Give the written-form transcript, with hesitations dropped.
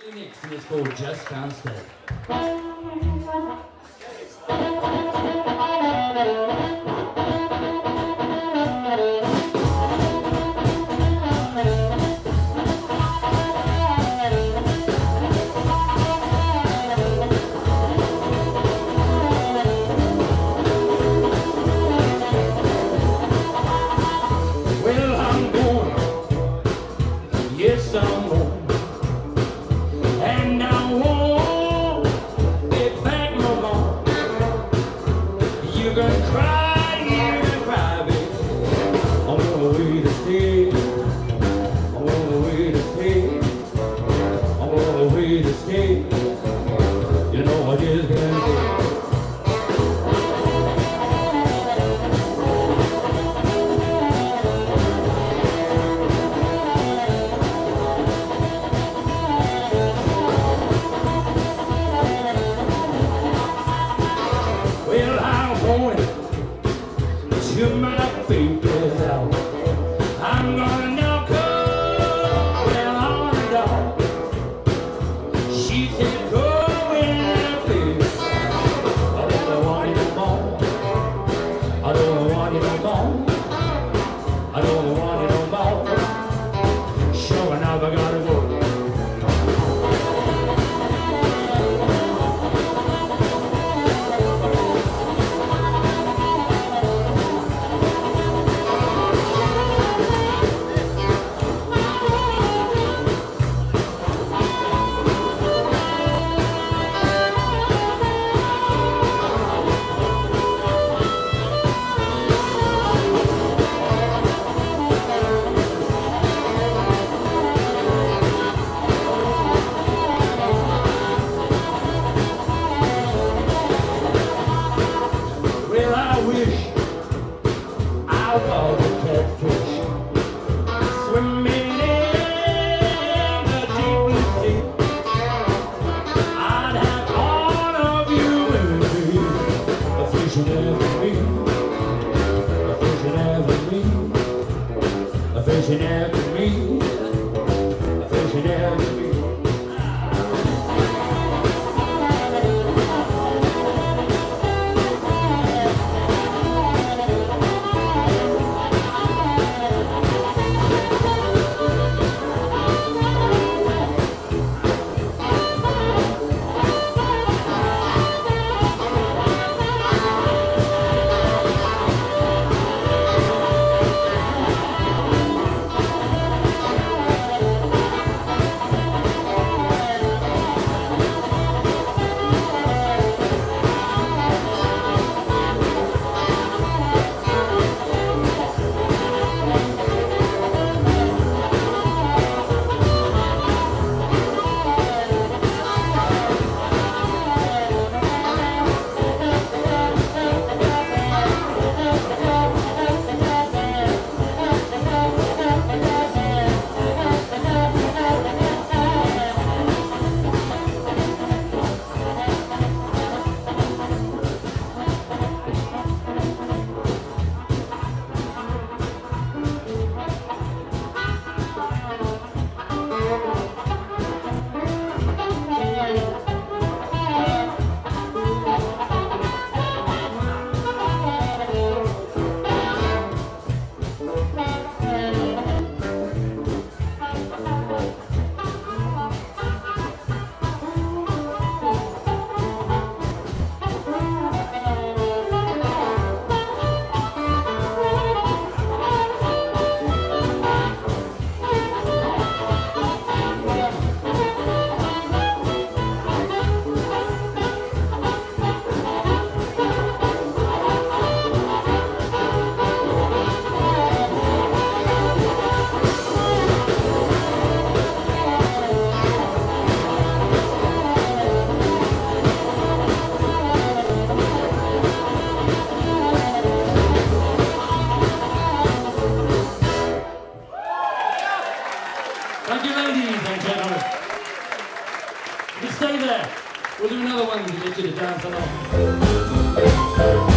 Next, and it's called Just Can't Stay. Well, I'm going, yes, I'm going. And I won't be back no more. You can cry, you can cry, baby. I'm on the way to stay. I'm on the way to stay. I'm on the way to stay. You know I just can't stay. Well, I'm going to my baby's house. I'm gonna knock her on the door. She said, go in, baby. I don't want you no more. I don't want you no more. I don't want you no more. Sure enough, I gotta go. Well, I wish I was a catfish swimming in the deep blue sea. I'd have all of you with me, a fishing after me, a fishing after me, a fishing after me, a fishing after me. Thank you, ladies and gentlemen. You stay there. We'll do another one to get you to dance along.